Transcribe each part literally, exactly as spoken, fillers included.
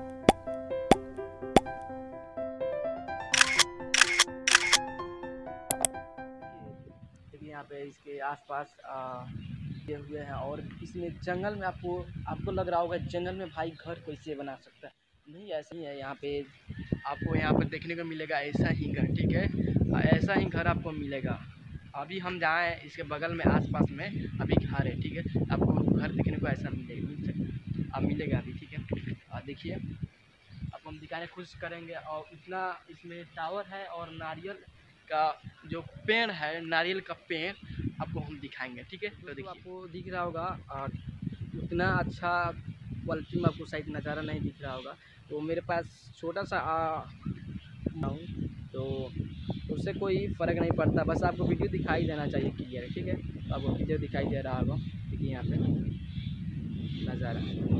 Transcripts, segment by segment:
देखिए यहाँ पे इसके आसपास ये हुए हैं, और इसमें जंगल में आपको आपको लग रहा होगा जंगल में भाई घर कैसे बना सकता है। नहीं, ऐसा ही है। यहाँ पे आपको यहाँ पर देखने को मिलेगा ऐसा ही घर, ठीक है, ऐसा ही घर आपको मिलेगा। अभी हम जहाँ हैं इसके बगल में आसपास में अभी घर है, ठीक है। आपको घर देखने को ऐसा मिलेगा, मिल सकता अब मिलेगा अभी, ठीक है। देखिए अब हम दिखाने की कोशिश करेंगे। और इतना इसमें टावर है, और नारियल का जो पेड़ है, नारियल का पेड़ आपको हम दिखाएंगे, ठीक है। तो देखिए आपको दिख रहा होगा, और उतना अच्छा क्वालिटी में आपको शायद नज़ारा नहीं दिख रहा होगा। तो मेरे पास छोटा सा हूँ, तो उससे कोई फ़र्क नहीं पड़ता, बस आपको वीडियो दिखाई देना चाहिए क्लियर, ठीक है। तो आपको वीडियो दिखाई दे रहा होगा, देखिए यहाँ पे नज़ारा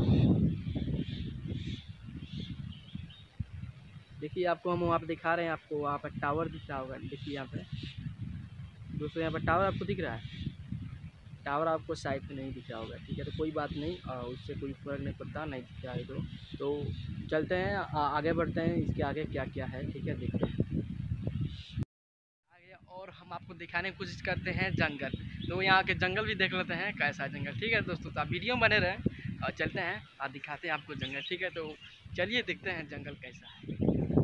देखिए। आपको हम वहाँ पे दिखा रहे हैं, आपको वहाँ पर टावर दिख रहा होगा, देखिए यहाँ पे दोस्तों, यहाँ पर टावर आपको दिख रहा है। टावर आपको साइड पे नहीं दिख रहा होगा, ठीक है। तो कोई बात नहीं, उससे कोई फ़र्क नहीं पड़ता, नहीं दिख रहा है तो तो चलते हैं आगे बढ़ते हैं, इसके आगे क्या क्या है, ठीक है, देखते हैं आगे। और हम आपको दिखाने की कोशिश करते हैं जंगल, तो यहाँ के जंगल भी देख लेते हैं कैसा है जंगल, ठीक है दोस्तों। तो आप वीडियो में बने रहें और चलते हैं और दिखाते हैं आपको जंगल, ठीक है। तो चलिए देखते हैं जंगल कैसा है।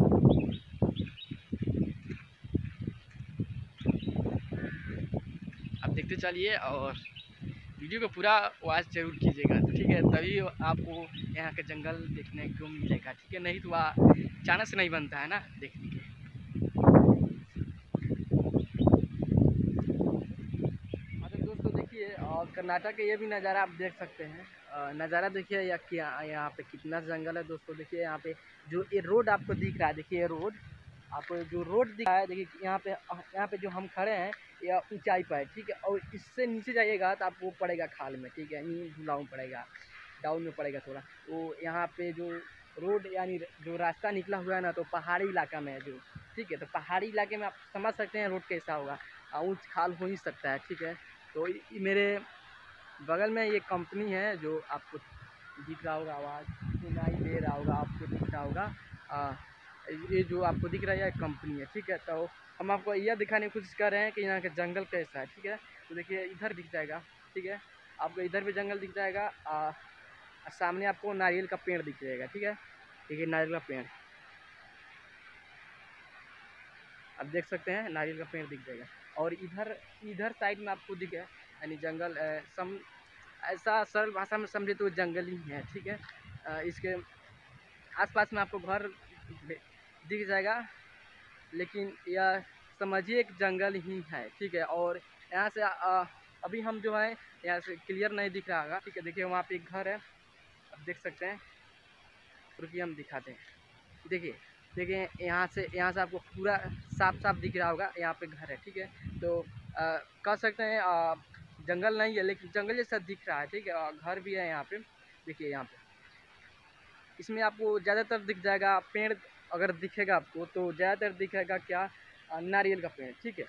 आप देखते चलिए और वीडियो को पूरा वॉच जरूर कीजिएगा, ठीक है, तभी आपको यहाँ के जंगल देखने को मिलेगा, ठीक है। नहीं तो वह अचानक से नहीं बनता है ना देखने के। हाँ तो दोस्तों देखिए, और कर्नाटक के ये भी नज़ारा आप देख सकते हैं। नज़ारा देखिए या क्या यहाँ पे कितना जंगल है दोस्तों। देखिए यहाँ पे जो ये रोड आपको दिख रहा है, देखिए ये रोड आपको जो रोड दिख रहा है, देखिए यहाँ पे यहाँ पे जो हम खड़े हैं या ऊंचाई पर है, ठीक है। और इससे नीचे जाइएगा तो आपको पड़ेगा खाल में, ठीक है, नी ढुलाऊ पड़ेगा, डाउन में पड़ेगा थोड़ा। तो यहाँ पे जो रोड यानी जो रास्ता निकला हुआ है ना, तो पहाड़ी इलाका में है जो, ठीक है। तो पहाड़ी इलाके में आप समझ सकते हैं रोड कैसा होगा, ऊँच खाल हो ही सकता है, ठीक है। तो मेरे बगल में ये कंपनी है जो आपको दिख रहा होगा, आवाज़ सुनाई दे रहा होगा, आपको दिख रहा होगा। आ, ये जो आपको दिख रहा है कंपनी है, ठीक है। तो हम आपको यह दिखाने की कोशिश कर रहे हैं कि यहाँ का जंगल कैसा है, ठीक है। तो देखिए इधर दिख जाएगा, ठीक है, आपको इधर भी जंगल दिख जाएगा। आ, सामने आपको नारियल का पेड़ दिख जाएगा, ठीक है। देखिए नारियल का पेड़ आप देख सकते हैं, नारियल का पेड़ दिख जाएगा। और इधर इधर साइड में आपको दिखे यानी जंगल सम ऐसा सरल भाषा में समझे तो जंगल ही है, ठीक है। इसके आसपास में आपको घर दिख जाएगा, लेकिन यह समझिए एक जंगल ही है, ठीक है। और यहाँ से आ, अभी हम जो है यहाँ से क्लियर नहीं दिख रहा होगा, ठीक है। देखिए वहाँ पे एक घर है, आप देख सकते हैं, रुकिए हम दिखाते हैं। देखिए देखिए यहाँ से यहाँ से आपको पूरा साफ साफ दिख रहा होगा, यहाँ पे घर है, ठीक है। तो आ, कह सकते हैं आ, जंगल नहीं है लेकिन जंगल जैसा दिख रहा है, ठीक है। और घर भी है यहाँ पे, देखिए यहाँ पे इसमें आपको ज़्यादातर दिख जाएगा पेड़। अगर दिखेगा आपको तो ज़्यादातर दिखेगा क्या, नारियल का पेड़, ठीक है।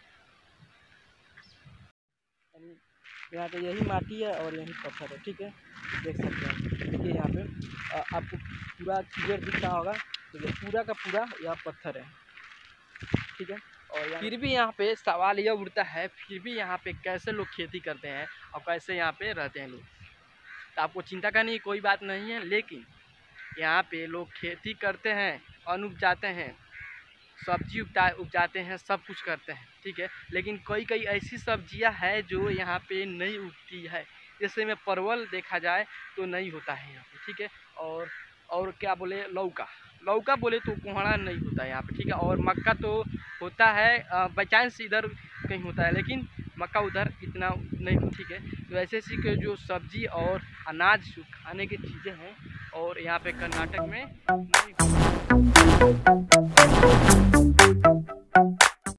यहाँ पे यही माटी है और यही पत्थर है, ठीक है, देख सकते हैं। देखिए यहाँ पे आपको पूरा क्लियर दिख रहा होगा, तो ये पूरा का पूरा यह पत्थर है, ठीक है। और फिर भी यहाँ पे सवाल यह उठता है, फिर भी यहाँ पे कैसे लोग खेती करते हैं और कैसे यहाँ पे रहते हैं लोग। तो आपको चिंता करने की कोई बात नहीं है, लेकिन यहाँ पे लोग खेती करते हैं, अन्न उपजाते हैं, सब्जी उपजा उपजाते हैं, सब कुछ करते हैं, ठीक है। लेकिन कई कई ऐसी सब्जियां हैं जो यहाँ पे नहीं उगती है, जैसे में परवल देखा जाए तो नहीं होता है यहाँ पे, ठीक है। और और क्या बोले, लौका लौका बोले तो कोहड़ा नहीं होता है यहाँ पे, ठीक है। और मक्का तो होता है, बाई चांस इधर कहीं होता है, लेकिन मक्का उधर इतना नहीं, ठीक है। तो ऐसे ऐसी के जो सब्जी और अनाज खाने की चीज़ें हैं, और यहाँ पे कर्नाटक में नहीं